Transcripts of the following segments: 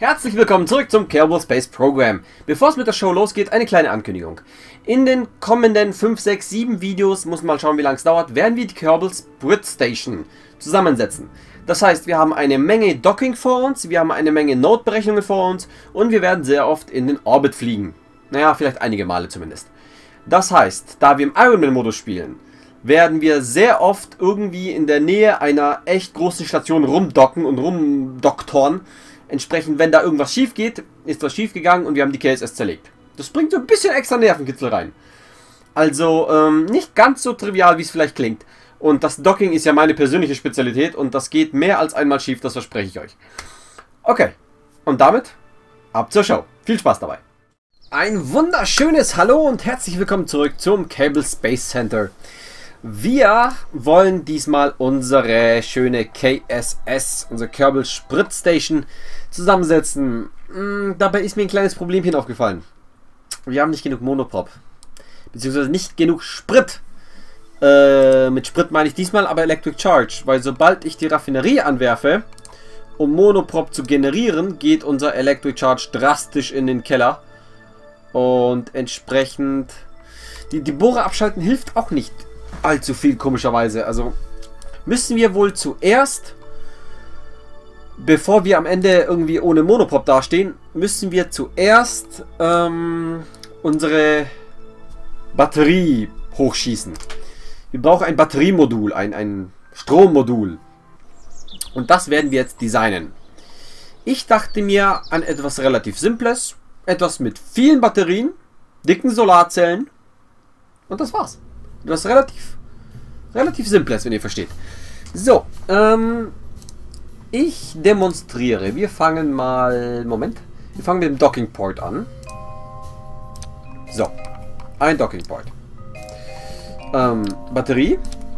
Herzlich willkommen zurück zum Kerbal Space Program. Bevor es mit der Show losgeht, eine kleine Ankündigung. In den kommenden 5, 6, 7 Videos, muss man mal schauen wie lange es dauert, werden wir die Kerbal Sprit Station zusammensetzen. Das heißt, wir haben eine Menge Docking vor uns, wir haben eine Menge Node-Berechnungen vor uns und wir werden sehr oft in den Orbit fliegen. Naja, vielleicht einige Male zumindest. Das heißt, da wir im Ironman-Modus spielen, werden wir sehr oft irgendwie in der Nähe einer echt großen Station rumdocken und rumdoktoren. Entsprechend, wenn da irgendwas schief geht, ist was schief gegangen und wir haben die KSS zerlegt. Das bringt so ein bisschen extra Nervenkitzel rein. Also nicht ganz so trivial, wie es vielleicht klingt. Und das Docking ist ja meine persönliche Spezialität und das geht mehr als einmal schief, das verspreche ich euch. Okay, und damit ab zur Show. Viel Spaß dabei. Ein wunderschönes Hallo und herzlich willkommen zurück zum Kerbal Space Center. Wir wollen diesmal unsere schöne KSS, unsere Kerbal Sprit Station, zusammensetzen. Dabei ist mir ein kleines Problemchen aufgefallen. Wir haben nicht genug Monoprop. Beziehungsweise nicht genug Sprit. Mit Sprit meine ich diesmal aber Electric Charge. Weil sobald ich die Raffinerie anwerfe, um Monoprop zu generieren, geht unser Electric Charge drastisch in den Keller. Und entsprechend... Die Bohrer abschalten hilft auch nicht allzu viel, komischerweise. Also müssen wir wohl zuerst, bevor wir am Ende irgendwie ohne Monoprop dastehen, müssen wir zuerst unsere Batterie hochschießen. Wir brauchen ein Batteriemodul, ein Strommodul. Und das werden wir jetzt designen. Ich dachte mir an etwas relativ Simples, etwas mit vielen Batterien, dicken Solarzellen und das war's. Das relativ Simples, wenn ihr versteht. So, ich demonstriere. Wir fangen mal... Moment. Wir fangen mit dem Docking Port an. So, ein Docking Port. Batterie.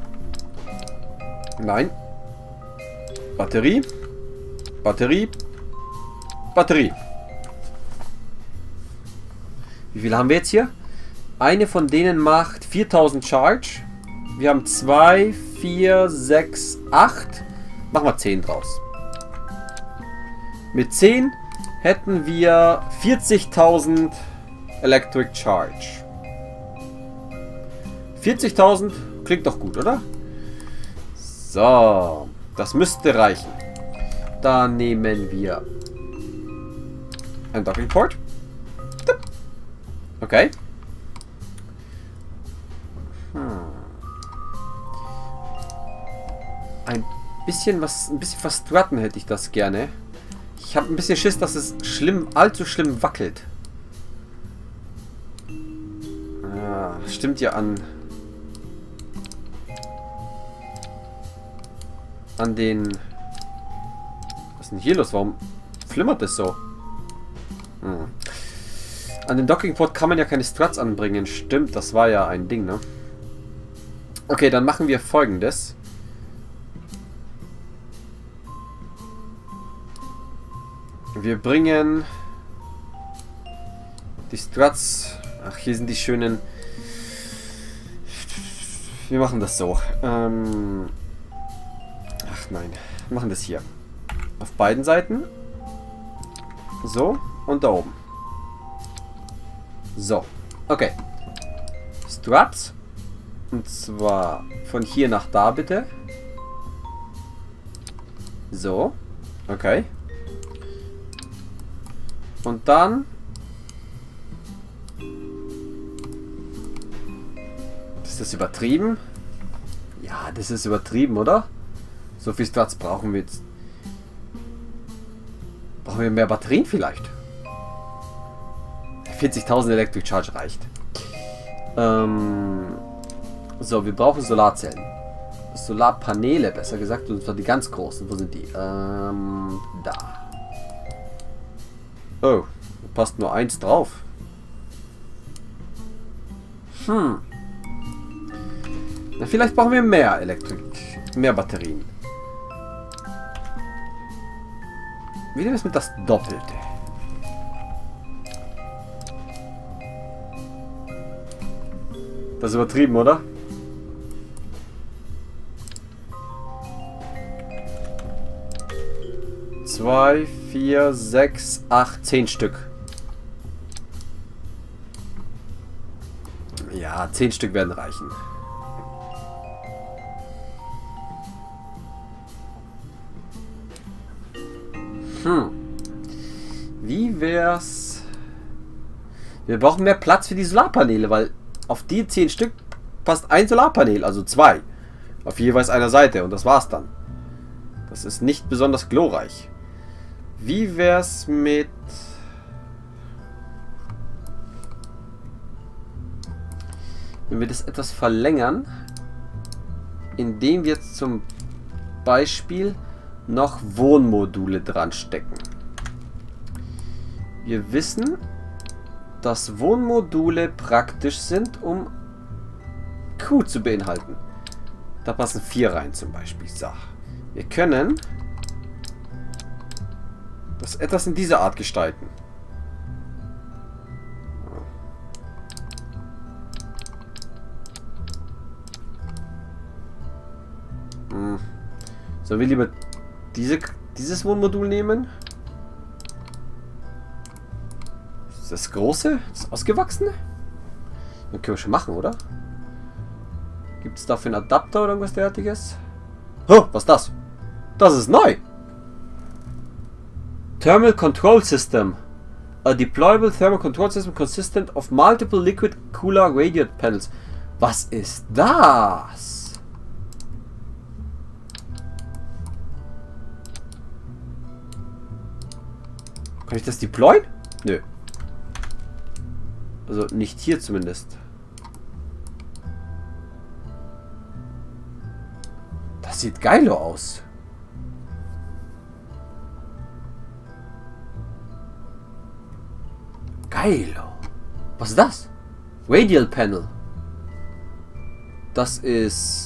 Nein. Batterie. Batterie. Batterie. Wie viel haben wir jetzt hier? Eine von denen macht 4000 Charge. Wir haben 2, 4, 6, 8. Machen wir 10 draus. Mit 10 hätten wir 40.000 Electric Charge. 40.000 klingt doch gut, oder? So, das müsste reichen. Dann nehmen wir ein Docking Port. Okay. Ein bisschen verstrutten hätte ich das gerne. Ich habe ein bisschen Schiss, dass es allzu schlimm wackelt. Ah, stimmt ja an den... Was ist denn hier los? Warum flimmert das so? An den Dockingport kann man ja keine Struts anbringen. Stimmt, das war ja ein Ding, ne? Okay, dann machen wir Folgendes. Wir bringen die Struts... Ach, hier sind die schönen... Wir machen das so. Ach nein, wir machen das hier. Auf beiden Seiten. So, und da oben. So, okay. Struts. Und zwar von hier nach da, bitte. So, okay. Und dann... Ist das übertrieben? Ja, das ist übertrieben, oder? So viel Struts brauchen wir jetzt. Brauchen wir mehr Batterien vielleicht? 40.000 Electric Charge reicht. So, wir brauchen Solarzellen. Solarpaneele, besser gesagt. Und zwar die ganz großen. Wo sind die? Da. Oh, da passt nur eins drauf. Na, vielleicht brauchen wir mehr mehr Batterien. Wie nehmen wir es mit das Doppelte? Das ist übertrieben, oder? 2, 4, 6, 8, 10 Stück. Ja, 10 Stück werden reichen. Wie wär's? Wir brauchen mehr Platz für die Solarpaneele, weil auf die 10 Stück passt ein Solarpanel, also 2. Auf jeweils einer Seite und das war's dann. Das ist nicht besonders glorreich. Wie wär's mit... Wenn wir das etwas verlängern, indem wir jetzt zum Beispiel noch Wohnmodule dran stecken. Wir wissen, dass Wohnmodule praktisch sind, um Q zu beinhalten. Da passen 4 rein zum Beispiel. So. Wir können das etwas in dieser Art gestalten. Sollen wir lieber dieses Wohnmodul nehmen? Ist das große? Das ausgewachsene? Das können wir schon machen, oder? Gibt es dafür einen Adapter oder irgendwas derartiges? Oh, was ist das? Das ist neu! Thermal Control System. A deployable thermal control system consistent of multiple liquid cooler radiant panels. Was ist das? Kann ich das deployen? Nö. Also nicht hier zumindest. Das sieht geil aus. Geil. Was ist das? Radial Panel. Das ist...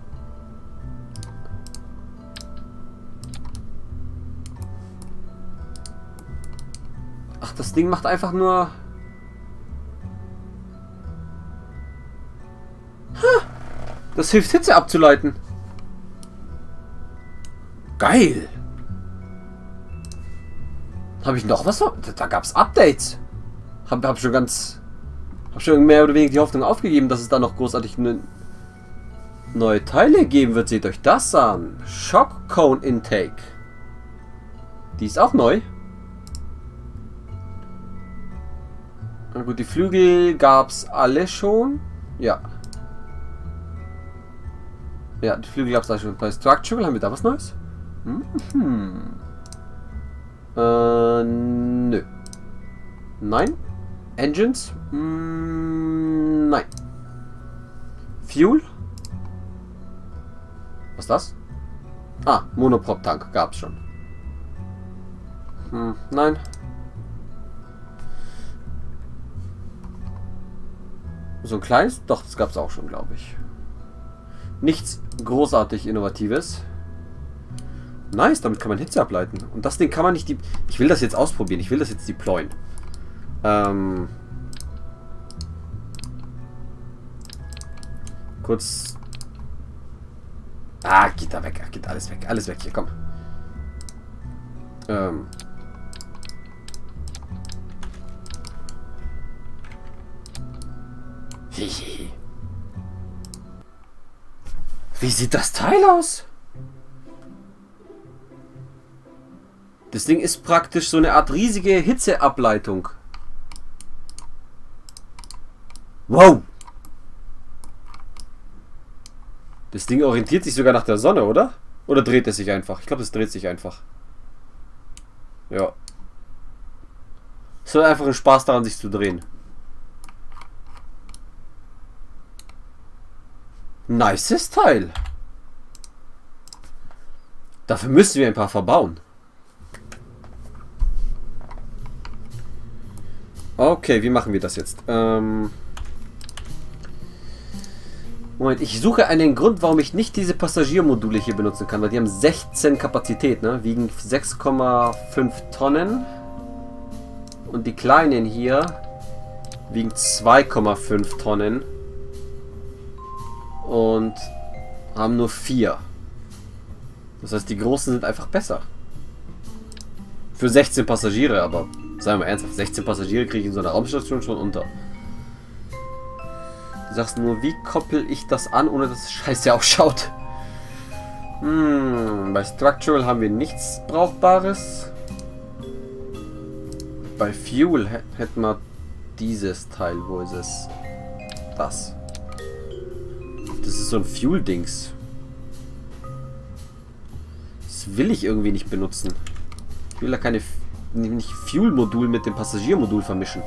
Ach, das Ding macht einfach nur... Das hilft, Hitze abzuleiten. Geil. Habe ich noch was? Da gab es Updates. Hab schon mehr oder weniger die Hoffnung aufgegeben, dass es da noch großartig neue Teile geben wird. Seht euch das an. Shock Cone Intake. Die ist auch neu. Na gut, die Flügel gab es alle schon. Ja. Ja, die Flügel gab es da schon. Bei Structural haben wir da was Neues? Nö. Nein. Engines? Nein. Fuel? Was ist das? Ah, Monoprop-Tank gab's schon. Nein. So ein kleines? Doch, das gab's auch schon, glaube ich. Nichts großartig Innovatives. Nice, damit kann man Hitze ableiten. Und das Ding kann man nicht... Ich will das jetzt ausprobieren. Ich will das jetzt deployen. Kurz... Ah, geht da weg. Geht alles weg. Alles weg hier, komm. Wie sieht das Teil aus? Das Ding ist praktisch so eine Art riesige Hitzeableitung. Wow! Das Ding orientiert sich sogar nach der Sonne, oder? Oder dreht es sich einfach? Ich glaube, es dreht sich einfach. Ja. Es hat einfach einen Spaß daran, sich zu drehen. Nices Teil. Dafür müssen wir ein paar verbauen. Okay, wie machen wir das jetzt? Moment, ich suche einen Grund, warum ich nicht diese Passagiermodule hier benutzen kann, weil die haben 16 Kapazität, ne? Wiegen 6,5 Tonnen. Und die kleinen hier wiegen 2,5 Tonnen. Und haben nur 4. Das heißt, die großen sind einfach besser. Für 16 Passagiere, aber sagen wir ernsthaft, 16 Passagiere kriege ich in so einer Raumstation schon unter. Du sagst nur, wie koppel ich das an, ohne dass es scheiße ausschaut? Bei Structural haben wir nichts Brauchbares. Bei Fuel hätten wir dieses Teil. Wo ist es? Das. Das ist so ein Fuel-Dings. Das will ich irgendwie nicht benutzen. Ich will da keine nicht Fuel-Modul mit dem Passagiermodul vermischen.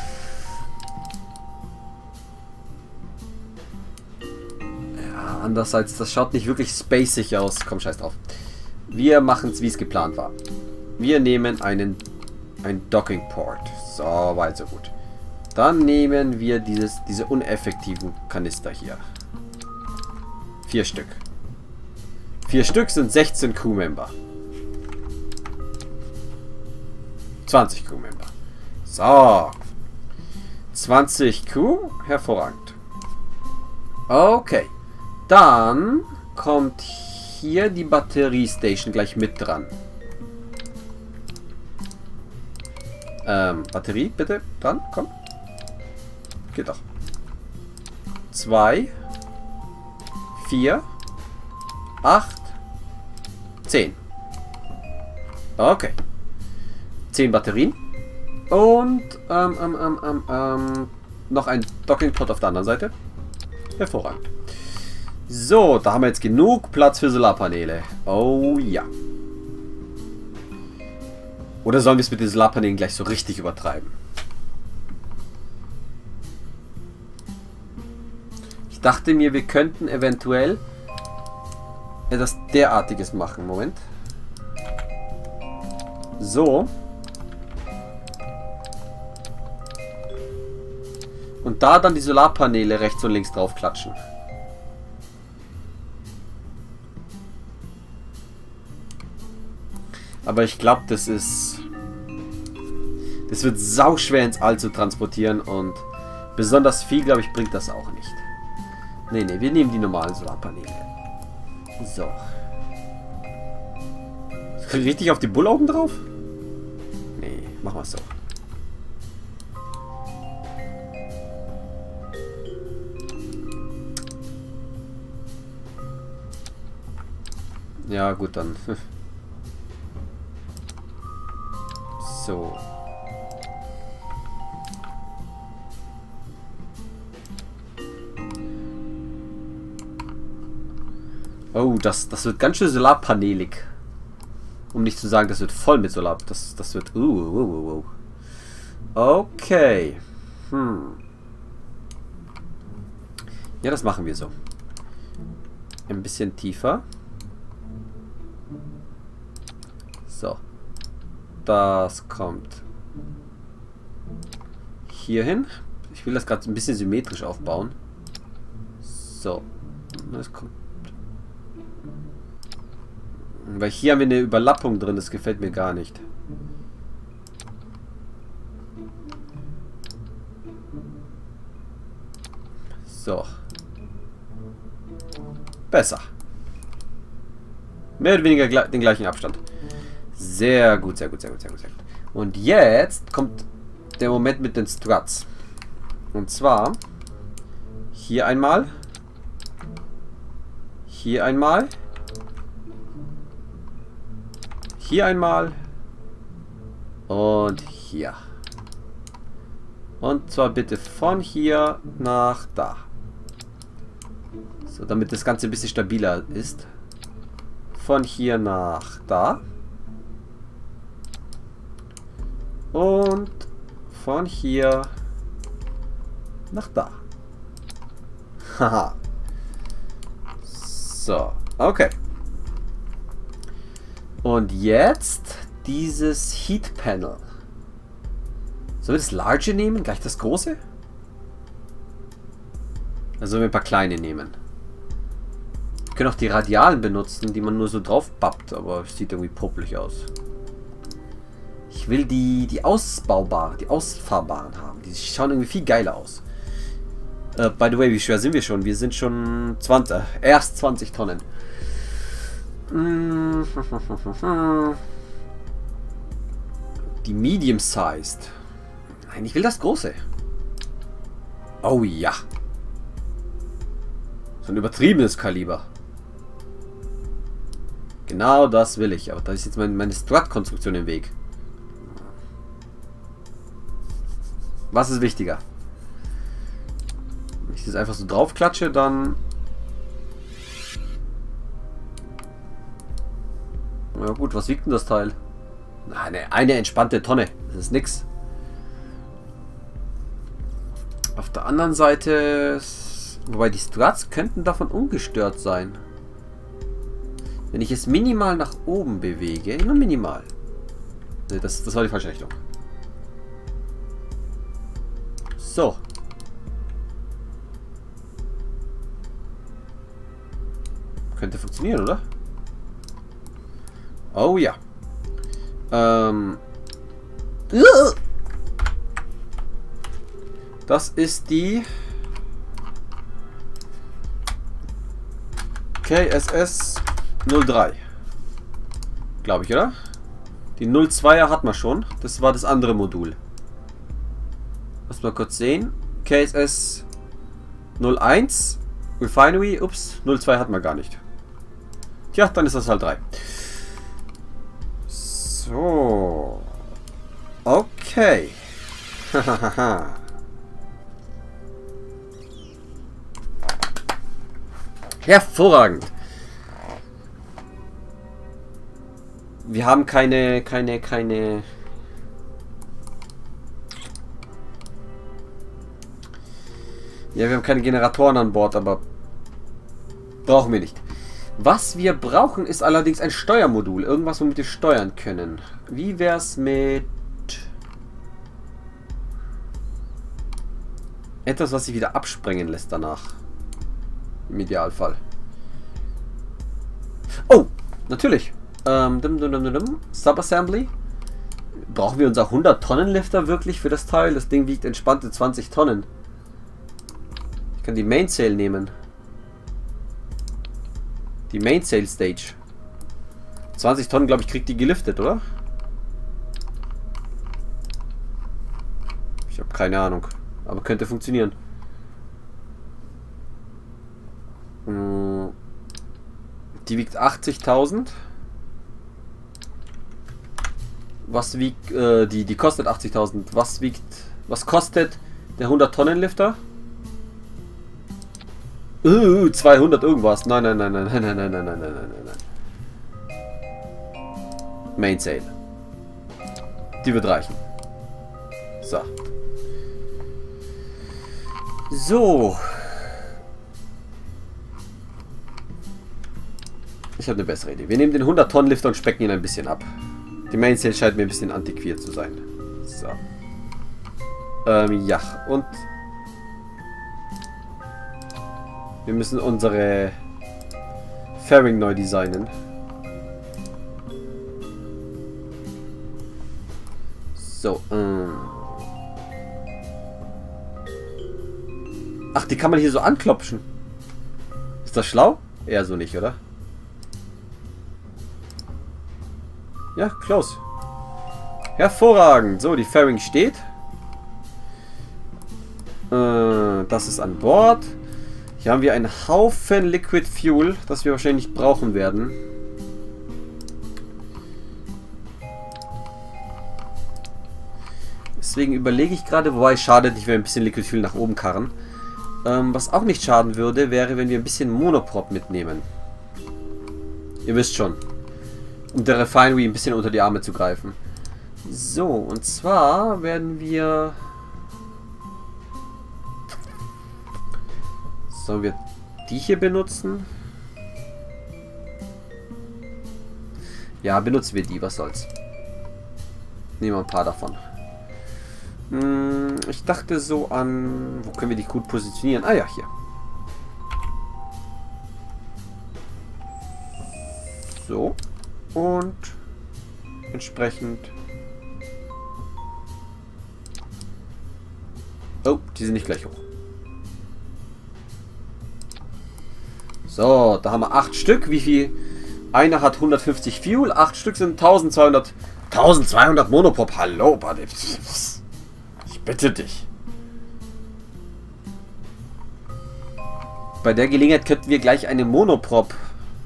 Ja, andererseits, das schaut nicht wirklich spacig aus. Komm, scheiß drauf. Wir machen es, wie es geplant war. Wir nehmen ein Docking-Port. So, weit, so gut. Dann nehmen wir diese uneffektiven Kanister hier. 4 Stück. 4 Stück sind 16 Crewmember. 20 Crewmember. So. 20 Crew. Hervorragend. Okay. Dann kommt hier die Batteriestation gleich mit dran. Batterie, bitte. Dran, komm. Geht doch. 2, 4, 8, 10. Okay. 10 Batterien. Und noch ein Docking-Pot auf der anderen Seite. Hervorragend. So, da haben wir jetzt genug Platz für Solarpaneele. Oh ja. Oder sollen wir es mit den Solarpanelen gleich so richtig übertreiben? Ich dachte mir, wir könnten eventuell etwas derartiges machen. Moment. So. Und da dann die Solarpaneele rechts und links drauf klatschen. Aber ich glaube, das wird sauschwer ins All zu transportieren und besonders viel, glaube ich, bringt das auch nicht. Nee, wir nehmen die normalen Solarpaneele. So. Richtig auf die Bulle oben drauf? Nee, machen wir es so. Ja, gut, dann. So. Oh, das wird ganz schön solarpanelig. Um nicht zu sagen, das wird voll mit Solar. Das wird... Okay. Ja, das machen wir so. Ein bisschen tiefer. So. Das kommt hier hin. Ich will das gerade ein bisschen symmetrisch aufbauen. So. Das kommt. Weil hier haben wir eine Überlappung drin. Das gefällt mir gar nicht. So. Besser. Mehr oder weniger den gleichen Abstand. Sehr gut, sehr gut, sehr gut, sehr gut, sehr gut. Und jetzt kommt der Moment mit den Struts. Und zwar hier einmal. Hier einmal. Hier einmal. Und hier. Und zwar bitte von hier nach da. So, damit das Ganze ein bisschen stabiler ist. Von hier nach da. Und von hier nach da. Haha. So, okay. Und jetzt dieses Heat Panel. Sollen wir das Large nehmen? Gleich das große? Also sollen wir ein paar kleine nehmen. Wir können auch die Radialen benutzen, die man nur so drauf bappt, aber es sieht irgendwie popelig aus. Ich will die ausbaubaren, die ausfahrbaren haben. Die schauen irgendwie viel geiler aus. By the way, wie schwer sind wir schon? Wir sind schon 20, erst 20 Tonnen. Die Medium-Sized. Nein, ich will das Große. Oh ja. So ein übertriebenes Kaliber. Genau das will ich. Aber da ist jetzt meine Strut-Konstruktion im Weg. Was ist wichtiger? Wenn ich das einfach so drauf klatsche, dann... Na gut, was wiegt denn das Teil? Eine entspannte Tonne. Das ist nix. Auf der anderen Seite... Wobei die Struts könnten davon ungestört sein. Wenn ich es minimal nach oben bewege. Nur minimal. Ne, das war die falsche Richtung. So. Könnte funktionieren, oder? Oh ja. Das ist die KSS 03. Glaube ich, oder? Die 02er hat man schon. Das war das andere Modul. Lass mal kurz sehen. KSS 01 Refinery. Ups, 02 hat man gar nicht. Tja, dann ist das halt 3. So. Okay. Hervorragend. Wir haben keine... Ja, wir haben keine Generatoren an Bord, aber brauchen wir nicht. Was wir brauchen, ist allerdings ein Steuermodul. Irgendwas, womit wir steuern können. Wie wär's mit... etwas, was sich wieder absprengen lässt danach. Im Idealfall. Oh! Natürlich! Subassembly. Brauchen wir unser 100-Tonnen-Lifter wirklich für das Teil? Das Ding wiegt entspannte 20 Tonnen. Ich kann die Mainsail nehmen. Die Mainsail Stage. 20 Tonnen, glaube ich, kriegt die geliftet, oder? Ich habe keine Ahnung. Aber könnte funktionieren. Die wiegt 80.000. Was wiegt... die kostet 80.000. Was kostet der 100-Tonnen-Lifter? 200 irgendwas. Nein. Mainsail. Die wird reichen. So. So. Ich habe eine bessere Idee. Wir nehmen den 100-Tonnen-Lifter und specken ihn ein bisschen ab. Die Mainsail scheint mir ein bisschen antiquiert zu sein. So. Ja. Und... wir müssen unsere Fairing neu designen. So. Ach, die kann man hier so anklopfen. Ist das schlau? Eher so nicht, oder? Ja, close. Hervorragend. So, die Fairing steht. Das ist an Bord. Hier haben wir einen Haufen Liquid Fuel, das wir wahrscheinlich nicht brauchen werden. Deswegen überlege ich gerade, wobei es schadet nicht, wenn wir ein bisschen Liquid Fuel nach oben karren. Was auch nicht schaden würde, wäre, wenn wir ein bisschen Monoprop mitnehmen. Ihr wisst schon. Um der Refinery ein bisschen unter die Arme zu greifen. So, und zwar werden wir... Sollen wir die hier benutzen? Ja, benutzen wir die, was soll's. Nehmen wir ein paar davon. Ich dachte so an... Wo können wir die gut positionieren? Ah ja, hier. So. Und entsprechend... Oh, die sind nicht gleich hoch. So, da haben wir 8 Stück. Wie viel? Einer hat 150 Fuel. 8 Stück sind 1200 1200 Monoprop. Hallo, Buddy. Ich bitte dich. Bei der Gelegenheit könnten wir gleich eine Monoprop.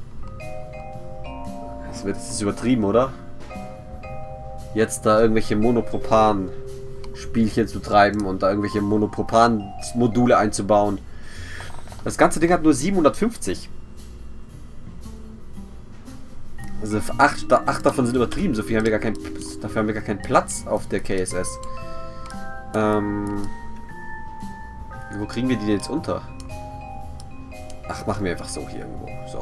Das wird jetzt übertrieben, oder? Jetzt da irgendwelche Monopropan-Spielchen zu treiben und da irgendwelche Monopropan-Module einzubauen. Das ganze Ding hat nur 750. Also 8 davon sind übertrieben. So viel haben wir gar keinen. Dafür haben wir gar keinen Platz auf der KSS. Wo kriegen wir die denn jetzt unter? Ach, machen wir einfach so hier irgendwo. So.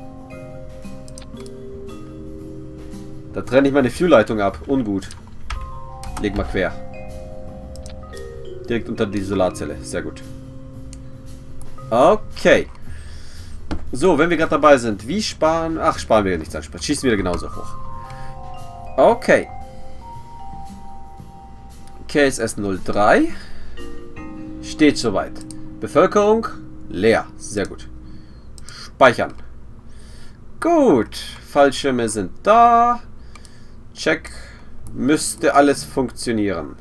Da trenne ich meine Fuel-Leitung ab. Ungut. Leg mal quer. Direkt unter die Solarzelle. Sehr gut. Okay. So, wenn wir gerade dabei sind. Wie sparen... Ach, sparen wir ja nichts an. Schießen wir genauso hoch. Okay. KSS 03. Steht soweit. Bevölkerung leer. Sehr gut. Speichern. Gut. Fallschirme sind da. Check. Müsste alles funktionieren.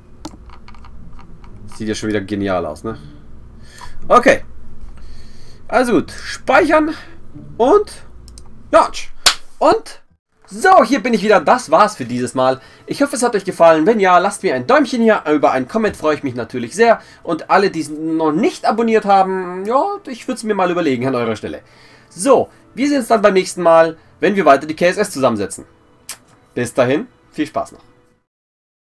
Sieht ja schon wieder genial aus, ne? Okay. Also gut. Speichern. Und Launch. Und so, hier bin ich wieder. Das war's für dieses Mal. Ich hoffe, es hat euch gefallen. Wenn ja, lasst mir ein Däumchen hier. Über einen Comment freue ich mich natürlich sehr. Und alle, die es noch nicht abonniert haben, ja, ich würde es mir mal überlegen an eurer Stelle. So, wir sehen uns dann beim nächsten Mal, wenn wir weiter die KSS zusammensetzen. Bis dahin, viel Spaß noch.